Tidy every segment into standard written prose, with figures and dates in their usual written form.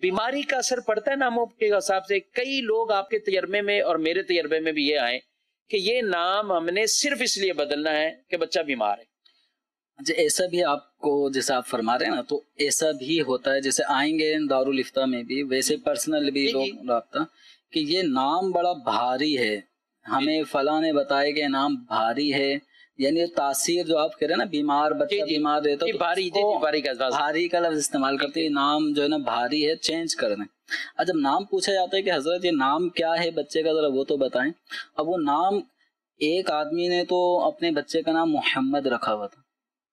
بیماری کا اثر پڑتا ہے ناموں کے حساب سے. کئی لوگ آپ کے تجربے میں اور میرے تجربے میں بھی یہ آئے کہ یہ نام ہم نے صرف اس لیے بدلنا ہے کہ بچہ بیمار ہے. اچھا ایسا بھی آپ کو جیسے آپ فرما رہے ہیں نا تو ایسا بھی ہوتا ہے، جیسے آئیں گے دارالفتہ میں بھی ویسے پرسنل بھی لوگ رابطہ کہ یہ نام بڑا بھاری ہے، ہمیں فلاں نے بتایا کہ نام بھاری ہے، یعنی تاثیر جو آپ کہہ رہے ہیں نا بیمار بچہ بیمار رہتا ہے بھاری کا لفظ استعمال کرتے ہیں، نام جو ہے نا بھاری ہے چینج کر دیں. اور جب نام پوچھا جاتا ہے کہ حضرت یہ نام کیا ہے بچے کا ذرا وہ تو بتائیں. اب وہ نام ایک آدمی نے تو اپنے بچے کا نام محمد رکھا ہوا تھا،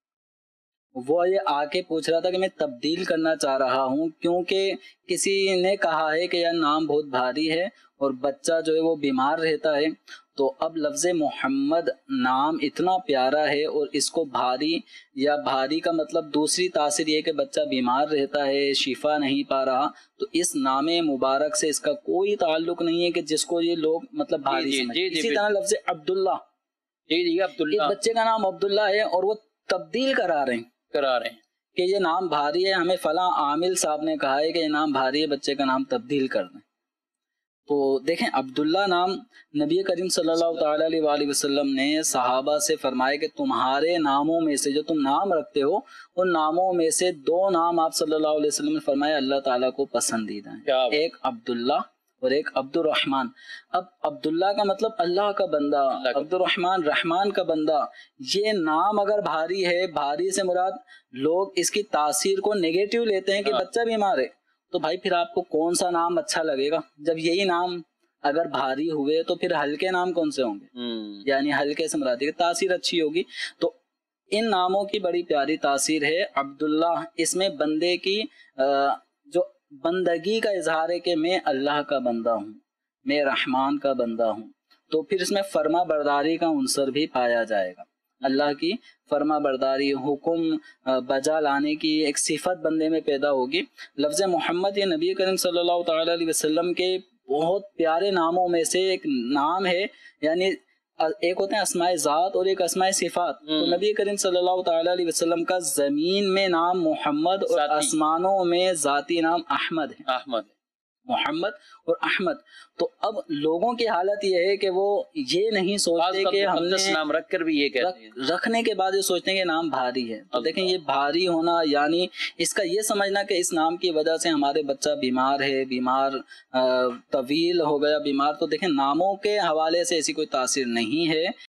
وہ یہ آ کے پوچھ رہا تھا کہ میں تبدیل کرنا چاہ رہا ہوں کیونکہ کسی نے کہا ہے کہ یار نام بہت بھاری ہے اور بچہ جو ہے وہ بیمار رہتا ہے. تو اب لفظ محمد نام اتنا پیارا ہے اور اس کو بھاری یا بھاری کا مطلب دوسری تاثیر یہ کہ بچہ بیمار رہتا ہے شفا نہیں پا رہا، تو اس نام مبارک سے اس کا کوئی تعلق نہیں ہے کہ جس کو یہ لوگ مطلب بھاری سمجھیں. اسی طرح لفظ عبداللہ، عبداللہ بچے کا نام عبداللہ ہے اور وہ تبدیل کرا رہے ہیں کہ یہ نام بھاری ہے، ہمیں فلاں عامل صاحب نے کہا ہے کہ یہ نام بھاری ہے، بچے کا نام تبدیل کر دیں. تو دیکھیں عبداللہ نام نبی کریم صلی اللہ تعالی علیہ وآلہ وسلم نے صحابہ سے فرمایا کہ تمہارے ناموں میں سے جو تم نام رکھتے ہو ان ناموں میں سے 2 نام آپ صلی اللہ علیہ وسلم نے فرمایا اللہ تعالیٰ کو پسندیدہ ہیں، ایک عبداللہ اور ایک عبد الرحمن. اب عبداللہ کا مطلب اللہ کا بندہ، عبد الرحمن رحمان کا بندہ. یہ نام اگر بھاری ہے، بھاری سے مراد لوگ اس کی تاثیر کو نیگیٹو لیتے ہیں کہ بچہ بیمار ہے، تو بھائی پھر آپ کو کون سا نام اچھا لگے گا؟ جب یہی نام اگر بھاری ہوئے تو پھر ہلکے نام کون سے ہوں گے؟ یعنی ہلکے سے مراد ہے کہ تاثیر اچھی ہوگی. تو ان ناموں کی بڑی پیاری تاثیر ہے. عبداللہ اس میں بندے کی جو بندگی کا اظہار ہے کہ میں اللہ کا بندہ ہوں، میں رحمان کا بندہ ہوں. تو پھر اس میں فرما برداری کا عنصر بھی پایا جائے گا، اللہ کی فرما برداری حکم بجا لانے کی ایک صفت بندے میں پیدا ہوگی. لفظ محمد یہ نبی کریم صلی اللہ تعالی علیہ وسلم کے بہت پیارے ناموں میں سے ایک نام ہے. یعنی ایک ہوتے ہیں اسماء ذات اور ایک اسماء صفات. تو نبی کریم صلی اللہ تعالی علیہ وسلم کا زمین میں نام محمد اور آسمانوں میں ذاتی نام احمد ہے، محمد اور احمد. تو اب لوگوں کی حالت یہ ہے کہ وہ یہ نہیں سوچتے کہ ہم نے نام رکھ کر بھی یہ کہتے ہیں، رکھنے کے بعد یہ سوچتے ہیں کہ نام بھاری ہے. تو دیکھیں یہ بھاری ہونا یعنی اس کا یہ سمجھنا کہ اس نام کی وجہ سے ہمارے بچہ بیمار ہے، بیمار طویل ہو گیا بیمار. تو دیکھیں ناموں کے حوالے سے ایسی کوئی تاثیر نہیں ہے.